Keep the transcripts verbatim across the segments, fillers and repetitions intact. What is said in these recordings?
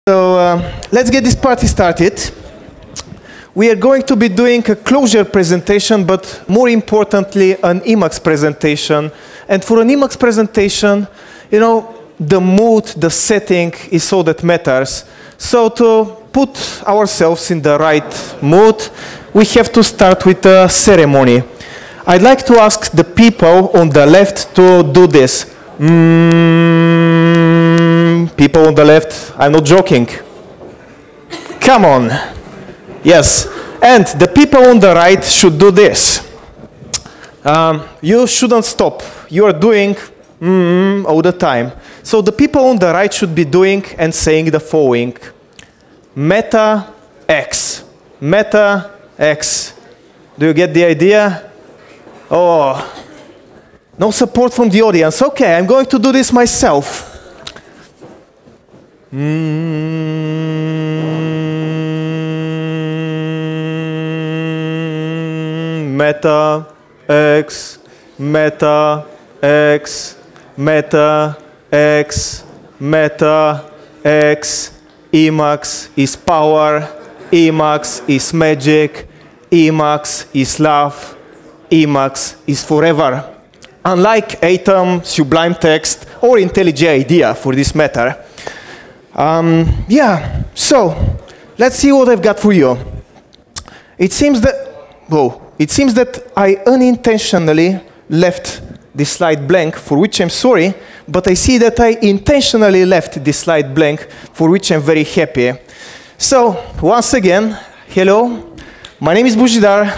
So uh, let's get this party started. We are going to be doing a closure presentation, but more importantly, an Emacs presentation. And for an Emacs presentation, you know, the mood, the setting is all that matters. So to put ourselves in the right mood, we have to start with a ceremony. I'd like to ask the people on the left to do this. Mm, people on the left, I'm not joking. Come on. Yes. And the people on the right should do this. Um, you shouldn't stop. You are doing mm, all the time. So the people on the right should be doing and saying the following. Meta X. Meta X. Do you get the idea? Oh, no support from the audience. Okay, I'm going to do this myself. Mm, meta X, Meta X, Meta X, Meta X. Emacs is power. Emacs is magic. Emacs is love. Emacs is forever. Unlike Atom, Sublime Text, or IntelliJ IDEA for this matter. Um, yeah, so let's see what I've got for you. It seems that, whoa, it seems that I unintentionally left this slide blank, for which I'm sorry, but I see that I intentionally left this slide blank, for which I'm very happy. So, once again, hello, my name is Bozhidar.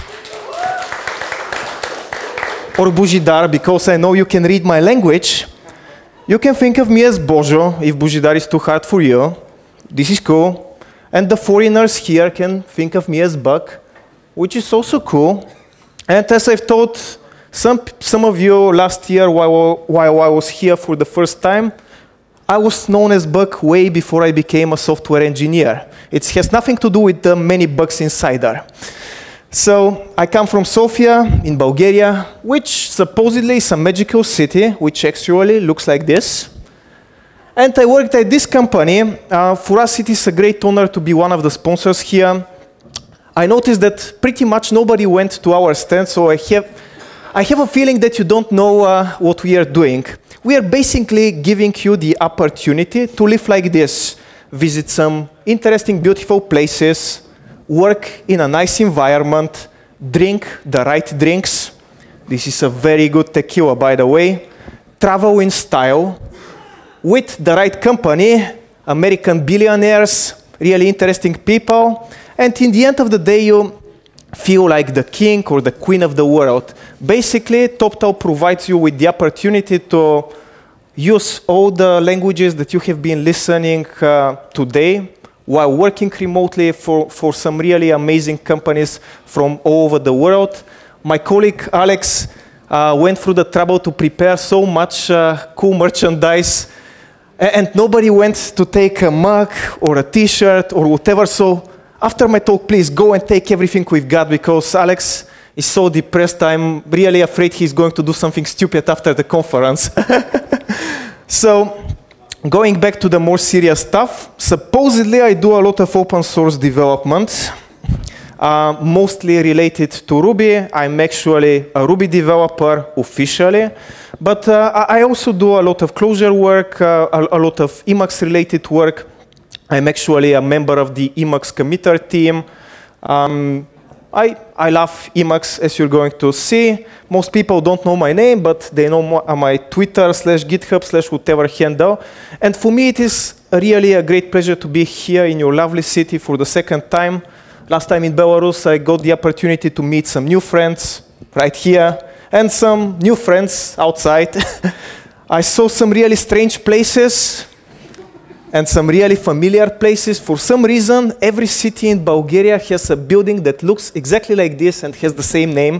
Or Bozhidar, because I know you can read my language. You can think of me as Bozo, if Bozhidar is too hard for you. This is cool. And the foreigners here can think of me as Buck, which is also cool. And as I've told some, some of you last year while, while I was here for the first time, I was known as Buck way before I became a software engineer. It has nothing to do with the many bugs in CIDER. So, I come from Sofia in Bulgaria, which supposedly is a magical city, which actually looks like this. And I worked at this company. Uh, for us, it is a great honor to be one of the sponsors here. I noticed that pretty much nobody went to our stand, so I have, I have a feeling that you don't know uh, what we are doing. We are basically giving you the opportunity to live like this, visit some interesting, beautiful places, work in a nice environment, drink the right drinks. This is a very good tequila, by the way. Travel in style, with the right company, American billionaires, really interesting people. And in the end of the day, you feel like the king or the queen of the world. Basically, TopTal provides you with the opportunity to use all the languages that you have been listening uh, today, while working remotely for, for some really amazing companies from all over the world. My colleague Alex uh, went through the trouble to prepare so much uh, cool merchandise, and nobody went to take a mug or a t-shirt or whatever. So after my talk, please go and take everything we've got, because Alex is so depressed. I'm really afraid he's going to do something stupid after the conference. So, going back to the more serious stuff, supposedly I do a lot of open source development, uh, mostly related to Ruby. I'm actually a Ruby developer officially, but uh, I also do a lot of closure work, uh, a, a lot of Emacs related work. I'm actually a member of the Emacs committer team. Um, I, I love Emacs, as you're going to see. Most people don't know my name, but they know my Twitter slash GitHub slash whatever handle. And for me, it is really a great pleasure to be here in your lovely city for the second time. Last time in Belarus, I got the opportunity to meet some new friends right here, and some new friends outside. I saw some really strange places and some really familiar places. For some reason, every city in Bulgaria has a building that looks exactly like this and has the same name.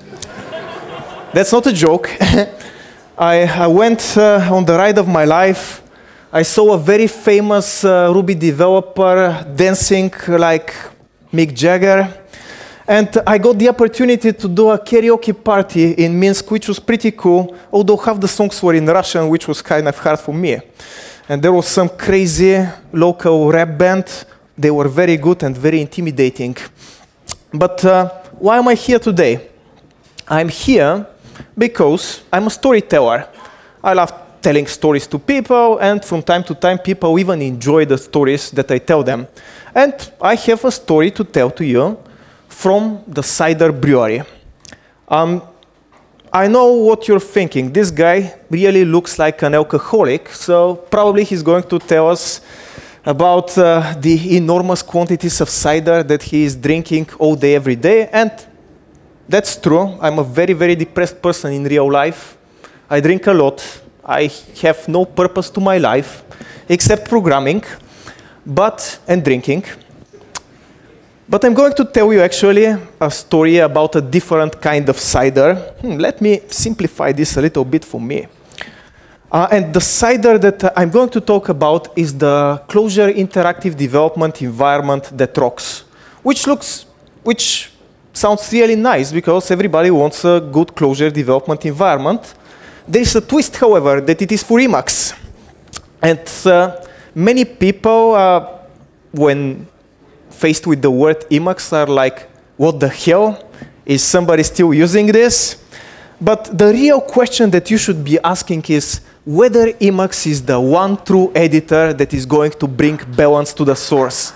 That's not a joke. I, I went uh, on the ride of my life. I saw a very famous uh, Ruby developer dancing like Mick Jagger. And I got the opportunity to do a karaoke party in Minsk, which was pretty cool, although half the songs were in Russian, which was kind of hard for me. and there was some crazy local rap band. They were very good and very intimidating. But uh, why am I here today? I'm here because I'm a storyteller. I love telling stories to people, and from time to time people even enjoy the stories that I tell them. And I have a story to tell to you from the CIDER Brewery. Um, I know what you're thinking. This guy really looks like an alcoholic, so probably he's going to tell us about uh, the enormous quantities of cider that he is drinking all day, every day. And that's true. I'm a very, very depressed person in real life. I drink a lot. I have no purpose to my life except programming but, and drinking. But I'm going to tell you actually a story about a different kind of cider. Hmm, let me simplify this a little bit for me. Uh, and the cider that uh, I'm going to talk about is the Clojure interactive development environment that rocks, which looks, which sounds really nice because everybody wants a good Clojure development environment. There is a twist, however, that it is for Emacs. And uh, many people, uh, when faced with the word Emacs, are like, what the hell? Is somebody still using this? But the real question that you should be asking is whether Emacs is the one true editor that is going to bring balance to the source.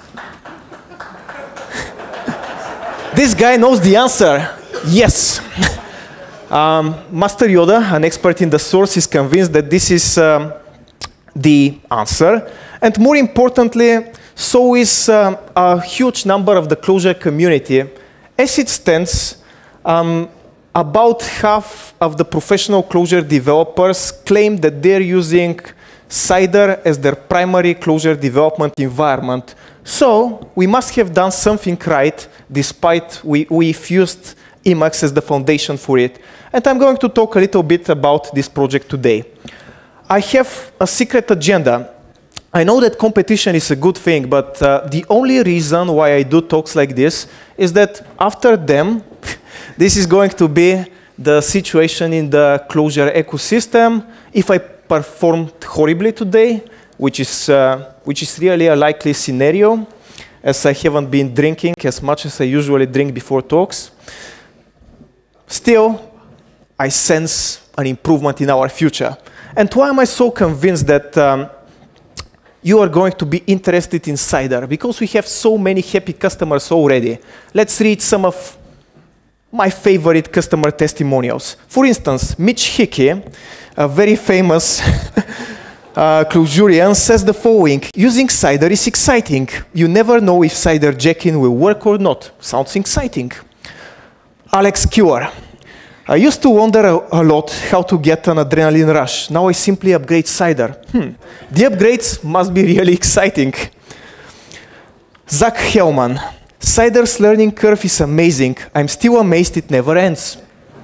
This guy knows the answer. Yes. um, Master Yoda, an expert in the source, is convinced that this is um, the answer. And more importantly, so is um, a huge number of the Clojure community. As it stands, um, about half of the professional Clojure developers claim that they're using CIDER as their primary Clojure development environment. So we must have done something right, despite we, we've used Emacs as the foundation for it. And I'm going to talk a little bit about this project today. I have a secret agenda. I know that competition is a good thing, but uh, the only reason why I do talks like this is that after them, this is going to be the situation in the Clojure ecosystem. If I performed horribly today, which is, uh, which is really a likely scenario, as I haven't been drinking as much as I usually drink before talks, still, I sense an improvement in our future. And why am I so convinced that um, you are going to be interested in CIDER? Because we have so many happy customers already. Let's read some of my favorite customer testimonials. For instance, Mitch Hickey, a very famous uh, Clojurian, says the following: using CIDER is exciting. You never know if CIDER jacking will work or not. Sounds exciting. Alex Cure: I used to wonder a, a lot how to get an adrenaline rush. Now I simply upgrade CIDER. Hmm. The upgrades must be really exciting. Zach Hellman: CIDER's learning curve is amazing. I'm still amazed it never ends.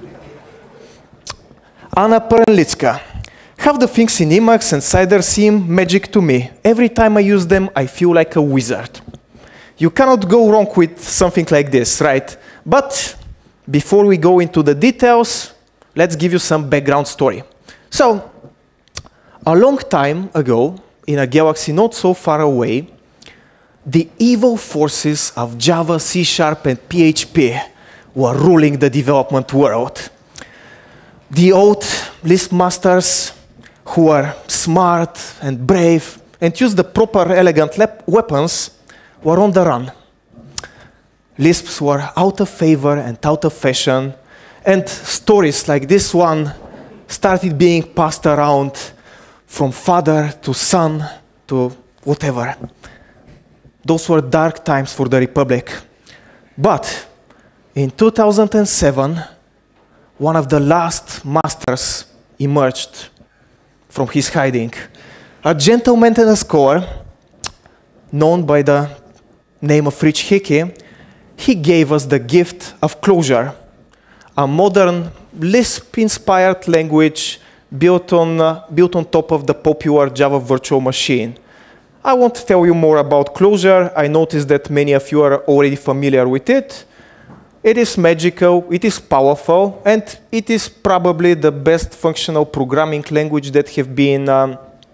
Anna Perlitska: half the things in Emacs and CIDER seem magic to me. Every time I use them, I feel like a wizard. You cannot go wrong with something like this, right? But before we go into the details, let's give you some background story. So, a long time ago, in a galaxy not so far away, the evil forces of Java, C Sharp, and P H P were ruling the development world. The old Lisp masters, who were smart and brave and used the proper elegant weapons, were on the run. Lisps were out of favor and out of fashion, and stories like this one started being passed around from father to son to whatever. Those were dark times for the Republic. But in two thousand seven, one of the last masters emerged from his hiding. A gentleman and a scholar, known by the name of Rich Hickey, he gave us the gift of Clojure, a modern Lisp-inspired language built on, uh, built on top of the popular Java virtual machine. I won't tell you more about Clojure. I noticed that many of you are already familiar with it. It is magical, it is powerful, and it is probably the best functional programming language that have been um,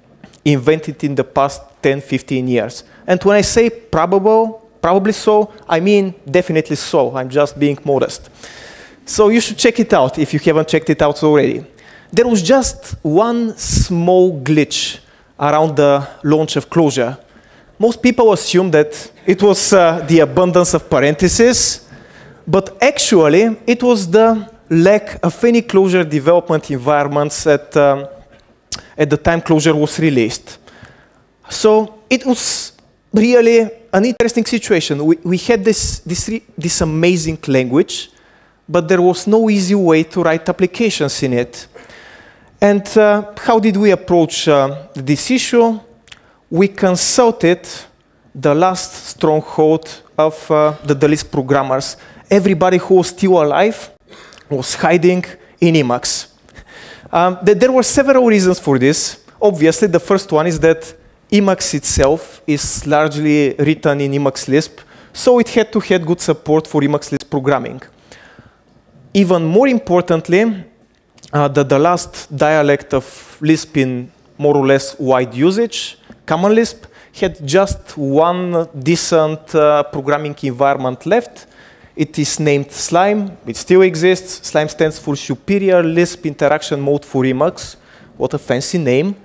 invented in the past ten, fifteen years. And when I say probable, probably so, I mean definitely so. I'm just being modest. So you should check it out if you haven't checked it out already. There was just one small glitch around the launch of Clojure. Most people assume that it was uh, the abundance of parentheses, but actually it was the lack of any Clojure development environments at, um, at the time Clojure was released. So it was really an interesting situation. We, we had this, this, this amazing language, but there was no easy way to write applications in it. And uh, how did we approach uh, this issue? We consulted the last stronghold of uh, the, the Lisp programmers. Everybody who was still alive was hiding in Emacs. Um, th there were several reasons for this. Obviously, the first one is that Emacs itself is largely written in Emacs Lisp, so it had to have good support for Emacs Lisp programming. Even more importantly, uh, the, the last dialect of Lisp in more or less wide usage, Common Lisp, had just one decent uh, programming environment left. It is named Slime. It still exists. Slime stands for Superior Lisp Interaction Mode for Emacs. What a fancy name.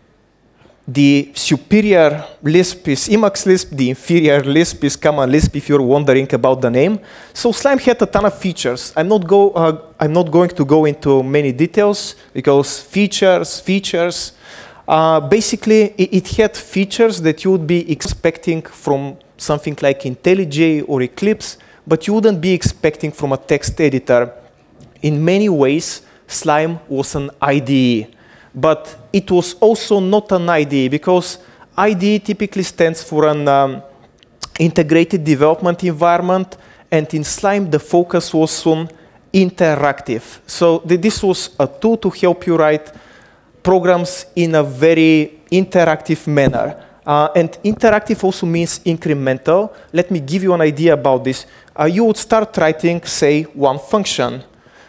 The superior Lisp is Emacs Lisp. The inferior Lisp is Common Lisp, if you're wondering about the name. So Slime had a ton of features. I'm not, go, uh, I'm not going to go into many details, because features, features, Uh, basically, it, it had features that you would be expecting from something like IntelliJ or Eclipse, but you wouldn't be expecting from a text editor. In many ways, Slime was an I D E, but it was also not an I D E, because I D E typically stands for an um, integrated development environment, and in Slime, the focus was on interactive. So th this was a tool to help you write programs in a very interactive manner. Uh, and interactive also means incremental. Let me give you an idea about this. Uh, you would start writing, say, one function.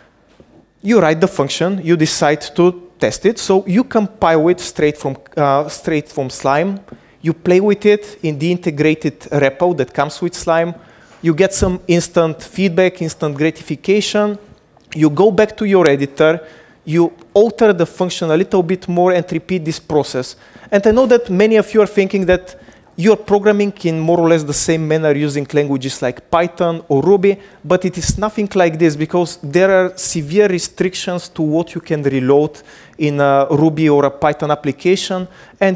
You write the function, you decide to test it, so you compile it straight from, uh, straight from Slime. You play with it in the integrated repo that comes with Slime. You get some instant feedback, instant gratification. You go back to your editor. You alter the function a little bit more and repeat this process. And I know that many of you are thinking that you're programming in more or less the same manner using languages like Python or Ruby, but it is nothing like this, because there are severe restrictions to what you can reload in a Ruby or a Python application. And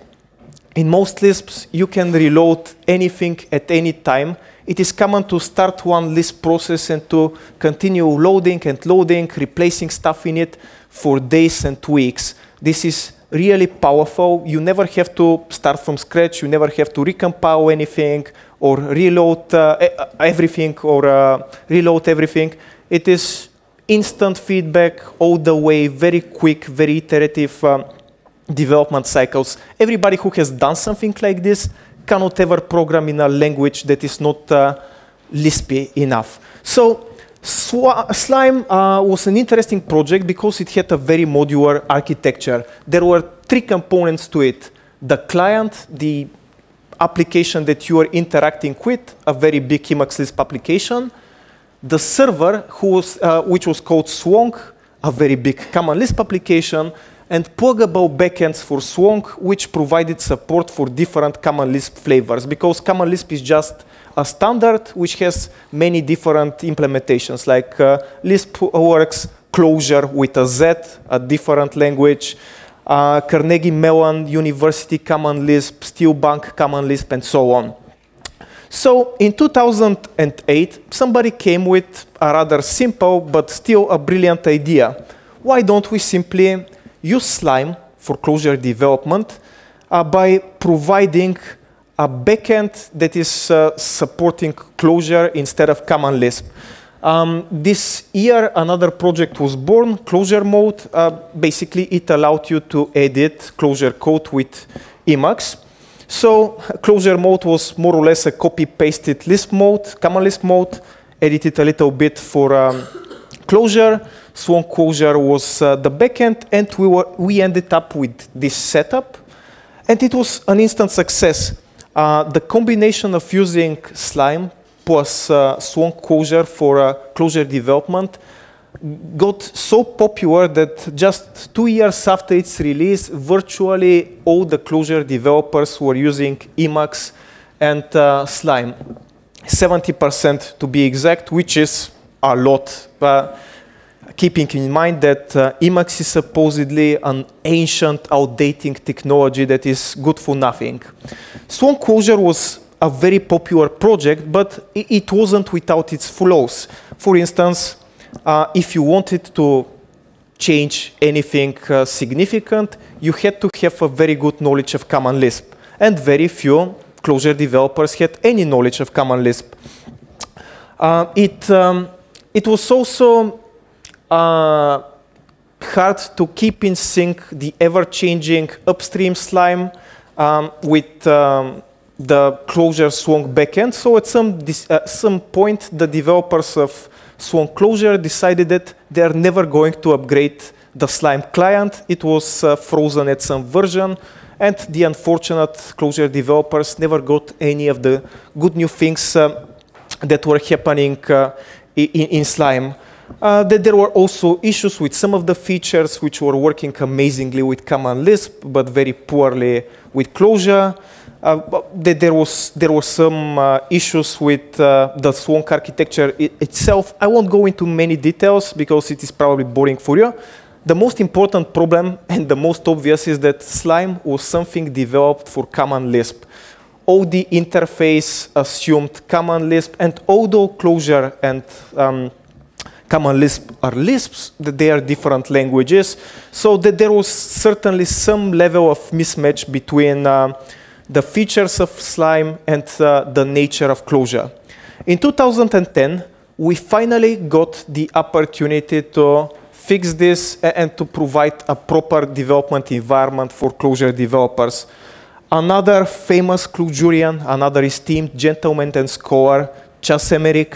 in most Lisps, you can reload anything at any time. It is common to start one Lisp process and to continue loading and loading, replacing stuff in it for days and weeks. This is really powerful. You never have to start from scratch. You never have to recompile anything or reload uh, everything or uh, reload everything. It is instant feedback all the way, very quick, very iterative um, development cycles. Everybody who has done something like this cannot ever program in a language that is not uh, Lispy enough. So Slime uh, was an interesting project because it had a very modular architecture. There were three components to it. The client, the application that you are interacting with, a very big Emacs Lisp application. The server, who was, uh, which was called Swong, a very big Common Lisp application, and pluggable backends for Swong, which provided support for different Common Lisp flavors, because Common Lisp is just a standard which has many different implementations, like uh, Lisp works Clojure with a Z, a different language, uh, Carnegie Mellon University Common Lisp, Steelbank Common Lisp, and so on. So in two thousand eight, somebody came with a rather simple but still a brilliant idea. Why don't we simply use Slime for Clojure development uh, by providing a backend that is uh, supporting Clojure instead of Common Lisp. Um, this year, another project was born, Clojure Mode. Uh, basically, it allowed you to edit Clojure code with Emacs. So Clojure Mode was more or less a copy-pasted Lisp mode, Common Lisp mode, edited a little bit for um, Clojure. Swong Clojure was uh, the backend, and we, were, we ended up with this setup. And it was an instant success. Uh, the combination of using Slime plus uh, Swan Closure for uh, Closure development got so popular that just two years after its release, virtually all the Closure developers were using Emacs and uh, Slime. seventy percent to be exact, which is a lot. Uh, keeping in mind that uh, Emacs is supposedly an ancient, outdated technology that is good for nothing. Swan Closure was a very popular project, but it wasn't without its flaws. For instance, uh, if you wanted to change anything uh, significant, you had to have a very good knowledge of Common Lisp, and very few Closure developers had any knowledge of Common Lisp. Uh, it, um, it was also uh, hard to keep in sync the ever-changing upstream Slime um, with um, the Closure Swan backend. So at some, uh, some point, the developers of Swan Closure decided that they are never going to upgrade the Slime client. It was uh, frozen at some version. And the unfortunate Closure developers never got any of the good new things uh, that were happening uh, in, in Slime. Uh, that there were also issues with some of the features which were working amazingly with Common Lisp, but very poorly with Closure. Uh, that there was there were some uh, issues with uh, the Swank architecture it itself. I won't go into many details because it is probably boring for you. The most important problem and the most obvious is that Slime was something developed for Common Lisp. All the interface assumed Common Lisp, and although Closure and um, Common Lisp are Lisps, that they are different languages, so that there was certainly some level of mismatch between uh, the features of Slime and uh, the nature of Closure. In two thousand ten, we finally got the opportunity to fix this and to provide a proper development environment for Closure developers. Another famous Clojurian, another esteemed gentleman and scholar, Chas Emmerich,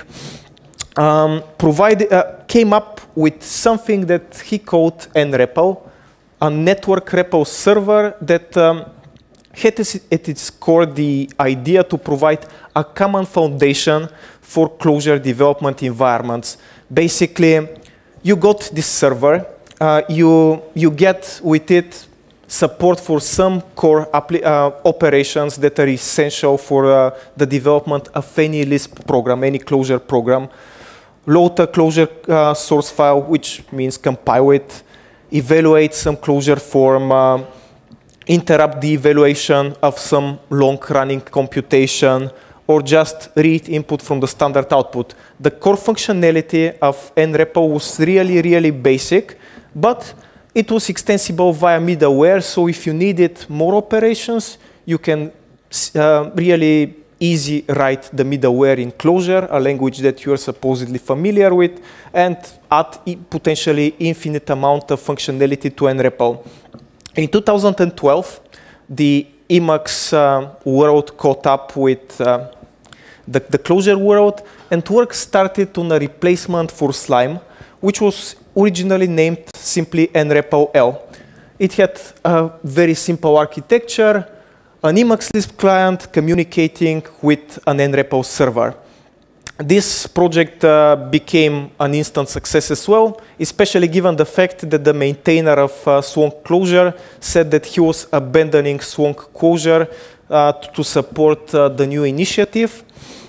um, provided, uh, came up with something that he called N REPL, a network REPL server that um, had at its core the idea to provide a common foundation for Closure development environments. Basically, you got this server, uh, you, you get with it support for some core uh, operations that are essential for uh, the development of any Lisp program, any Closure program. Load a Closure uh, source file, which means compile it, evaluate some Closure form, uh, interrupt the evaluation of some long-running computation, or just read input from the standard output. The core functionality of N REPL was really, really basic, but it was extensible via middleware, so if you needed more operations, you can uh, really easy write the middleware in Closure, a language that you are supposedly familiar with, and add potentially infinite amount of functionality to N REPL. In two thousand twelve, the Emacs uh, world caught up with uh, the, the Closure world, and work started on a replacement for Slime, which was originally named simply N REPL L. It had a very simple architecture, an Emacs Lisp client communicating with an N REPL server. This project uh, became an instant success as well, especially given the fact that the maintainer of uh, Swank Closure said that he was abandoning Swank Closure uh, to support uh, the new initiative.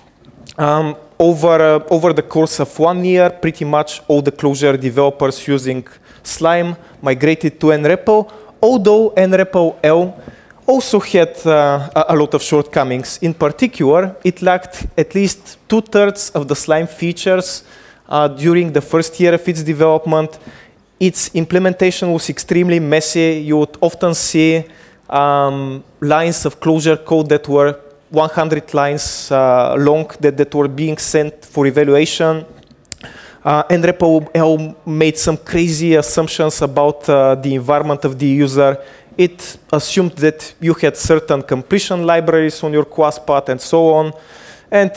Um, over, uh, over the course of one year, pretty much all the Closure developers using Slime migrated to N REPL, although N REPL L also had uh, a lot of shortcomings. In particular, it lacked at least two-thirds of the Slime features uh, during the first year of its development. Its implementation was extremely messy. You would often see um, lines of Closure code that were one hundred lines uh, long that, that were being sent for evaluation. Uh, N REPL L made some crazy assumptions about uh, the environment of the user. It assumed that you had certain completion libraries on your class path and so on. And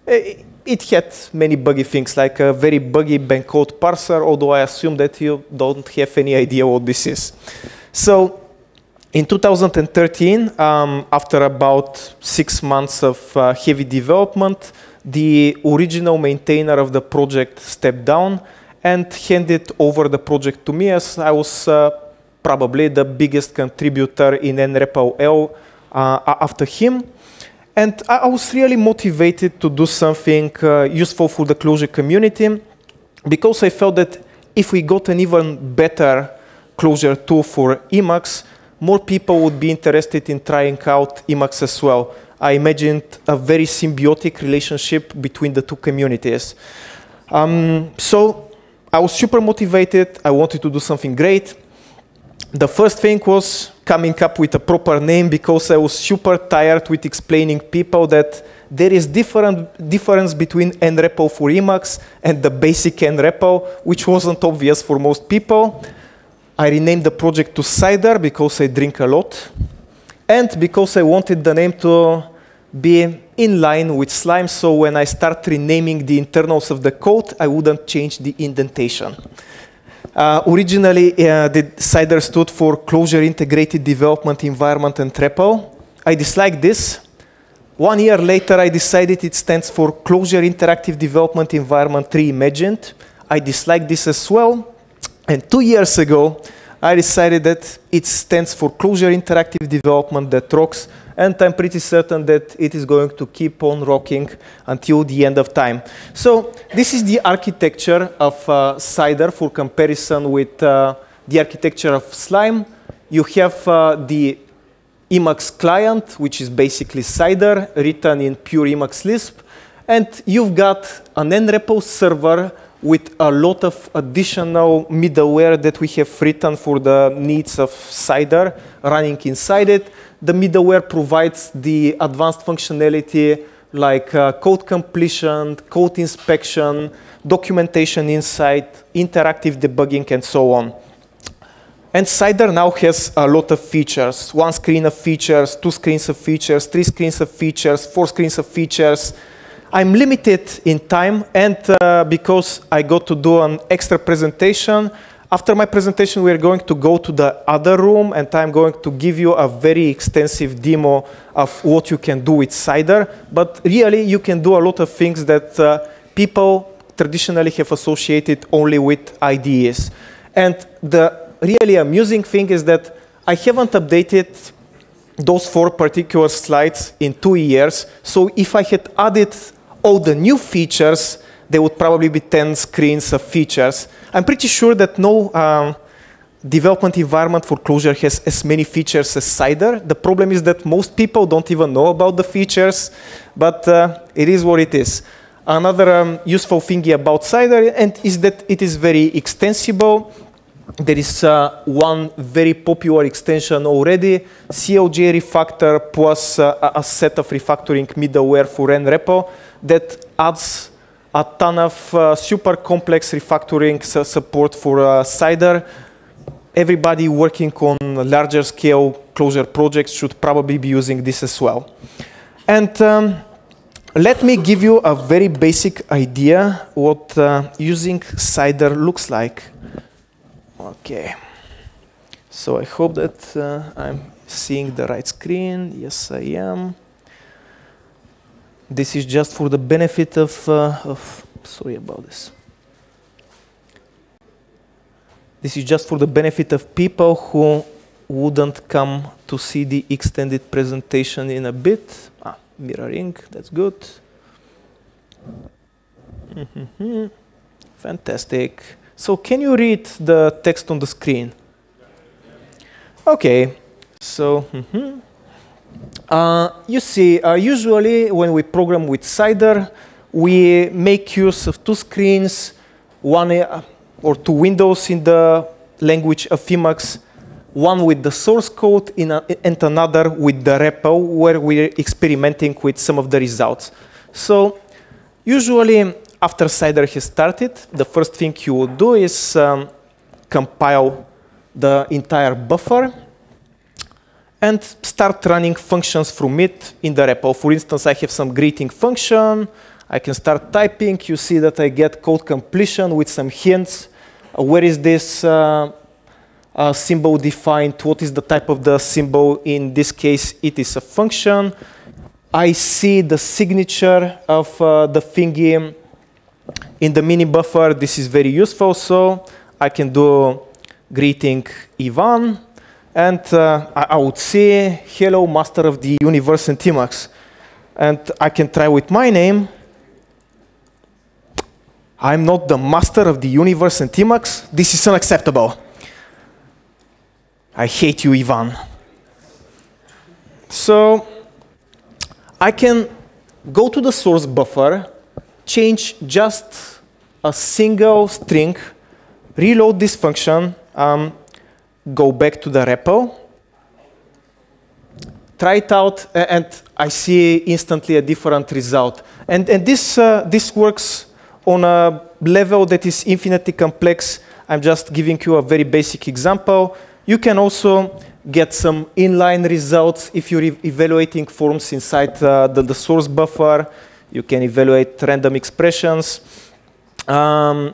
it had many buggy things, like a very buggy bankcode parser, although I assume that you don't have any idea what this is. So In two thousand thirteen, um, after about six months of uh, heavy development, the original maintainer of the project stepped down and handed over the project to me, as I was uh, probably the biggest contributor in N repo L uh, after him. And I, I was really motivated to do something uh, useful for the Clojure community, because I felt that if we got an even better Clojure tool for Emacs, more people would be interested in trying out Emacs as well. I imagined a very symbiotic relationship between the two communities. Um, so I was super motivated. I wanted to do something great. The first thing was coming up with a proper name, because I was super tired with explaining people that there is different difference between N repo for Emacs and the basic N repo, which wasn't obvious for most people. I renamed the project to CIDER because I drink a lot, and because I wanted the name to be in line with Slime, so when I start renaming the internals of the code, I wouldn't change the indentation. Uh, originally, uh, the CIDER stood for Clojure Integrated Development Environment and Repo. I disliked this. One year later, I decided it stands for Clojure Interactive Development Environment Reimagined. I disliked this as well. And two years ago, I decided that it stands for Clojure Interactive Development That Rocks, and I'm pretty certain that it is going to keep on rocking until the end of time. So this is the architecture of uh, CIDER for comparison with uh, the architecture of Slime. You have uh, the Emacs client, which is basically CIDER, written in pure Emacs Lisp, and you've got an N repo server with a lot of additional middleware that we have written for the needs of CIDER running inside it. The middleware provides the advanced functionality like uh, code completion, code inspection, documentation insight, interactive debugging, and so on. And CIDER now has a lot of features. One screen of features, two screens of features, three screens of features, four screens of features. I'm limited in time, and uh, because I got to do an extra presentation, after my presentation we are going to go to the other room, and I'm going to give you a very extensive demo of what you can do with CIDER. But really, you can do a lot of things that uh, people traditionally have associated only with I D Es. And the really amusing thing is that I haven't updated those four particular slides in two years. So if I had added all the new features, there would probably be ten screens of features. I'm pretty sure that no um, development environment for Clojure has as many features as CIDER. The problem is that most people don't even know about the features, but uh, it is what it is. Another um, useful thing about CIDER and is that it is very extensible. There is uh, one very popular extension already, C L J Refactor plus uh, a set of refactoring middleware for N repo that adds a ton of uh, super complex refactoring support for uh, CIDER. Everybody working on larger scale Clojure projects should probably be using this as well. And um, let me give you a very basic idea what uh, using CIDER looks like. Okay, so I hope that uh, I'm seeing the right screen. Yes, I am. This is just for the benefit of, uh, of, sorry about this. This is just for the benefit of people who wouldn't come to see the extended presentation in a bit. Ah, mirroring, that's good. Mm-hmm. Fantastic. So can you read the text on the screen? Okay, so mm-hmm. uh, you see, uh, usually when we program with CIDER, we make use of two screens, one uh, or two windows in the language of Emacs, one with the source code in a, and another with the repo where we're experimenting with some of the results. So usually, after CIDER has started, the first thing you would do is um, compile the entire buffer and start running functions from it in the repo. For instance, I have some greeting function. I can start typing. You see that I get code completion with some hints. Uh, where is this uh, uh, symbol defined, what is the type of the symbol. In this case, it is a function. I see the signature of uh, the thingy in the mini buffer. This is very useful. So I can do greeting Ivan, and uh, I, I would say, hello, master of the universe and T-Max. And I can try with my name. I'm not the master of the universe and T-Max. This is unacceptable. I hate you, Ivan. So I can go to the source buffer, change just a single string, reload this function, um, go back to the repo, try it out, and I see instantly a different result. And, and this, uh, this works on a level that is infinitely complex. I'm just giving you a very basic example. You can also get some inline results if you're e evaluating forms inside uh, the, the source buffer. You can evaluate random expressions. Um,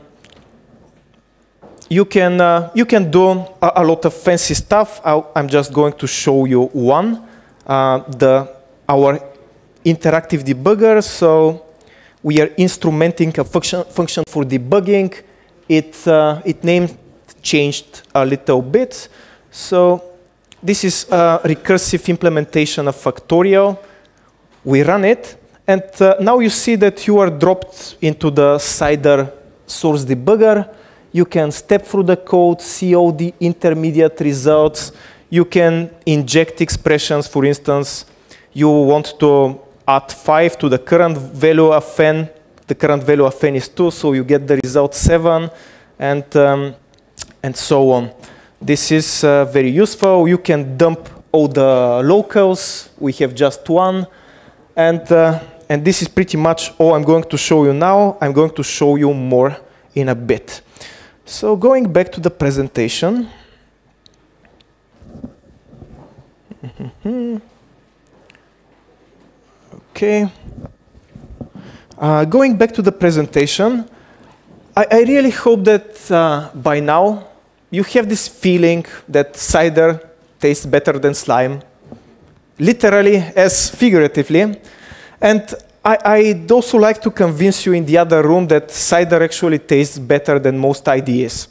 you, can, uh, you can do a, a lot of fancy stuff. I'll, I'm just going to show you one, uh, the, our interactive debugger. So we are instrumenting a function, function for debugging. It, uh, it name changed a little bit. So this is a recursive implementation of factorial. We run it, and uh, now you see that you are dropped into the CIDER source debugger. You can step through the code, see all the intermediate results. You can inject expressions. For instance, you want to add five to the current value of n. The current value of n is two, so you get the result seven, and, um, and so on. This is uh, very useful. You can dump all the locals. We have just one. And, uh, and this is pretty much all I'm going to show you now. I'm going to show you more in a bit. So going back to the presentation. OK. Uh, going back to the presentation, I, I really hope that uh, by now, you have this feeling that cider tastes better than slime, literally as figuratively. And I, I'd also like to convince you in the other room that cider actually tastes better than most I D Es.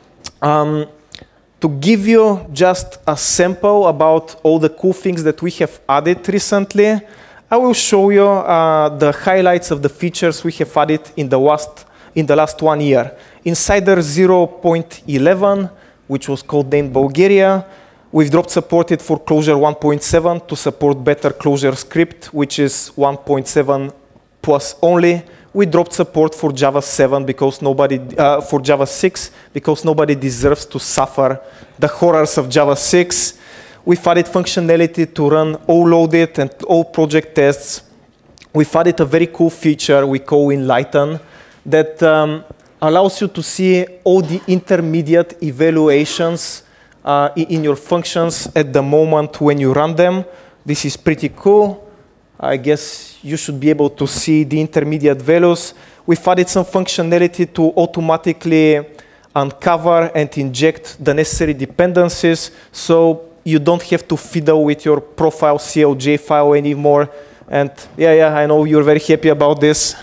Um, to give you just a sample about all the cool things that we have added recently, I will show you uh, the highlights of the features we have added in the last, in the last one year. In CIDER zero point eleven, which was codenamed Bulgaria, we've dropped supported for Closure one point seven to support better Closure script, which is one point seven plus only. We dropped support for Java seven because nobody, uh, for Java six, because nobody deserves to suffer the horrors of Java six. We've added functionality to run all loaded and all project tests. We've added a very cool feature we call Enlighten that um, allows you to see all the intermediate evaluations uh, in your functions at the moment when you run them. This is pretty cool. I guess you should be able to see the intermediate values. We've added some functionality to automatically uncover and inject the necessary dependencies, so you don't have to fiddle with your profile C L J file anymore. And yeah, yeah, I know you're very happy about this.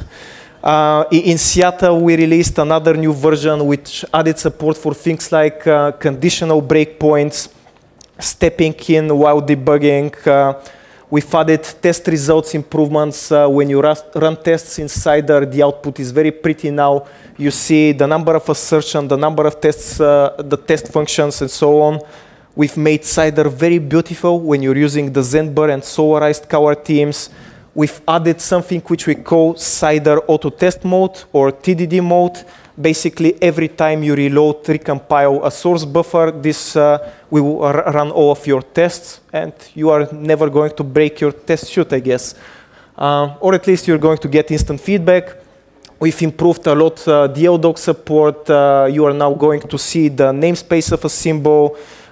Uh, in Seattle, we released another new version which added support for things like uh, conditional breakpoints, stepping in while debugging. Uh, we've added test results improvements. Uh, when you run tests in CIDER, the output is very pretty now. You see the number of assertions, the number of tests, uh, the test functions, and so on. We've made CIDER very beautiful when you're using the Zenber and solarized color themes. We've added something which we call CIDER auto test mode or T D D mode. Basically, every time you reload, recompile a source buffer, this uh, will run all of your tests, and you are never going to break your test suite, I guess. Uh, or at least you're going to get instant feedback. We've improved a lot uh, D L doc support. Uh, you are now going to see the namespace of a symbol.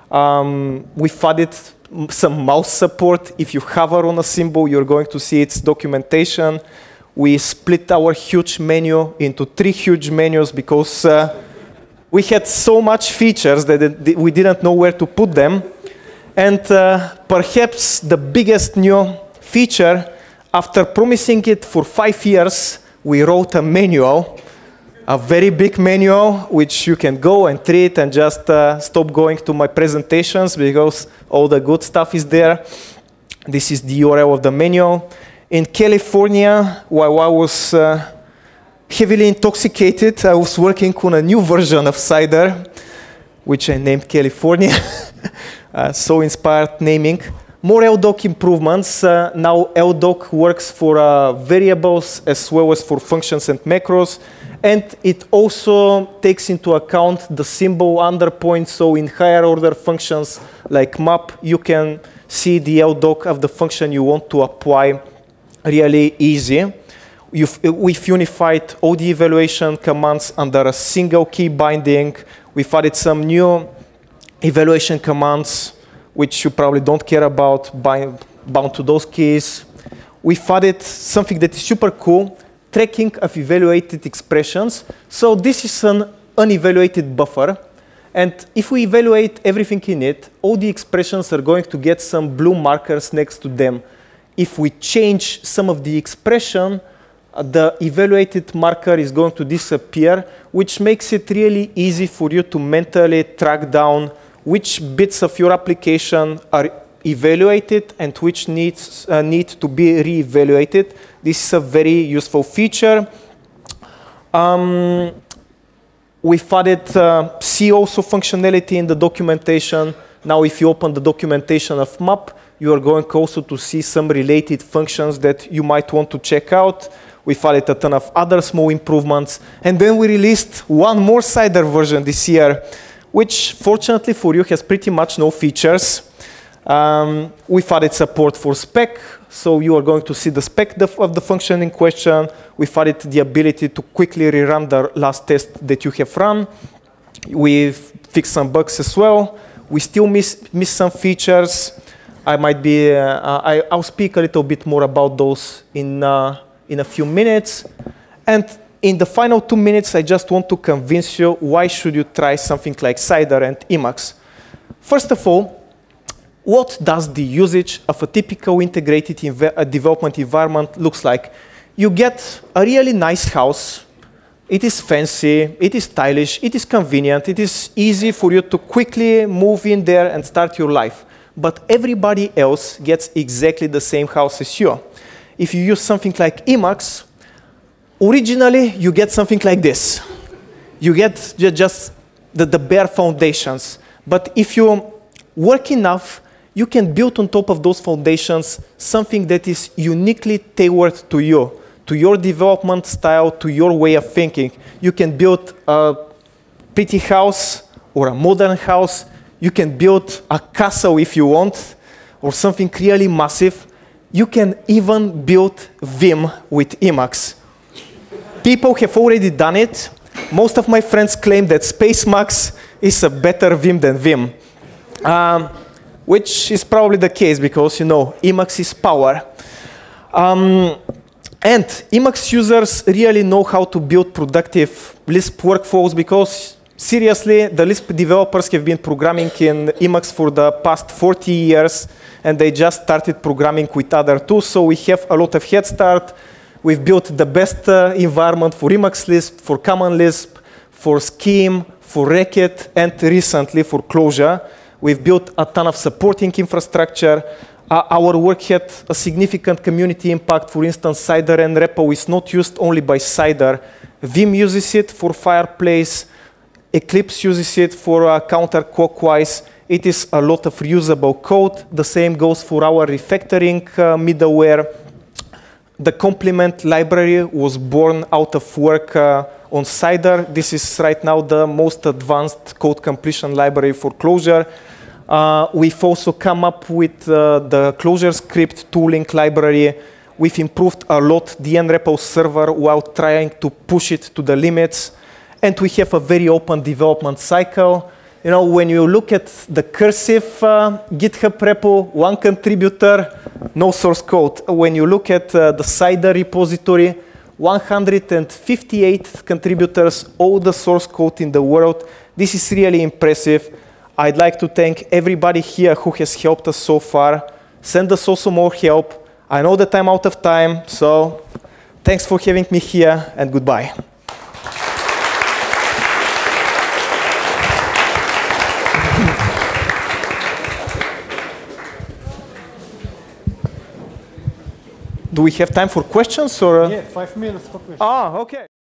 Um, we've added some mouse support. If you hover on a symbol, you're going to see its documentation. We split our huge menu into three huge menus because uh, we had so much features that it, we didn't know where to put them. And uh, perhaps the biggest new feature, after promising it for five years, we wrote a manual, a very big manual, which you can go and read and just uh, stop going to my presentations because all the good stuff is there. This is the U R L of the manual. In California, while I was uh, heavily intoxicated, I was working on a new version of CIDER, which I named California. uh, so inspired naming. More L D O C improvements. Uh, now L D O C works for uh, variables as well as for functions and macros. And it also takes into account the symbol underpoint. So in higher order functions like map, you can see the L D O C of the function you want to apply really easy. You've, we've unified all the evaluation commands under a single key binding. We've added some new evaluation commands, which you probably don't care about, bind, bound to those keys. We've added something that is super cool, tracking of evaluated expressions. So this is an unevaluated buffer. And if we evaluate everything in it, all the expressions are going to get some blue markers next to them. If we change some of the expression, uh, the evaluated marker is going to disappear, which makes it really easy for you to mentally track down which bits of your application are evaluated and which needs uh, need to be re-evaluated. This is a very useful feature. Um, we've added uh, see also functionality in the documentation. Now if you open the documentation of map, you are going also to see some related functions that you might want to check out. We've added a ton of other small improvements. And then we released one more CIDER version this year, which fortunately for you has pretty much no features. Um, we've added support for spec, so you are going to see the spec of the function in question. We've added the ability to quickly rerun the last test that you have run. We've fixed some bugs as well. We still miss, miss some features. I might be, uh, I, I'll speak a little bit more about those in, uh, in a few minutes. And in the final two minutes, I just want to convince you why should you try something like CIDER and Emacs. First of all, what does the usage of a typical integrated env development environment looks like? You get a really nice house. It is fancy, it is stylish, it is convenient, it is easy for you to quickly move in there and start your life. But everybody else gets exactly the same house as you. If you use something like Emacs, originally you get something like this. You get just the, the bare foundations. But if you work enough, you can build on top of those foundations something that is uniquely tailored to you, to your development style, to your way of thinking. You can build a pretty house or a modern house. You can build a castle if you want, or something really massive. You can even build Vim with Emacs. People have already done it. Most of my friends claim that SpaceMax is a better Vim than Vim, um, which is probably the case because, you know, Emacs is power. Um, and Emacs users really know how to build productive Lisp workflows because, seriously, the Lisp developers have been programming in Emacs for the past forty years, and they just started programming with other tools, so we have a lot of head start. We've built the best uh, environment for Emacs Lisp, for Common Lisp, for Scheme, for Racket, and recently for Clojure. We've built a ton of supporting infrastructure. Uh, our work had a significant community impact. For instance, CIDER and repo is not used only by CIDER. Vim uses it for Fireplace. Eclipse uses it for uh, counterclockwise. It is a lot of reusable code. The same goes for our refactoring uh, middleware. The complement library was born out of work uh, on CIDER. This is right now the most advanced code completion library for Clojure. Uh, we've also come up with uh, the Clojure script tooling library. We've improved a lot the nrepo server while trying to push it to the limits. And we have a very open development cycle. You know, when you look at the cursive uh, GitHub repo, one contributor, no source code. When you look at uh, the CIDER repository, one hundred fifty-eight contributors, all the source code in the world. This is really impressive. I'd like to thank everybody here who has helped us so far. Send us also more help. I know that I'm out of time, so thanks for having me here, and goodbye. Do we have time for questions, or? Yeah, five minutes for questions. Ah, okay.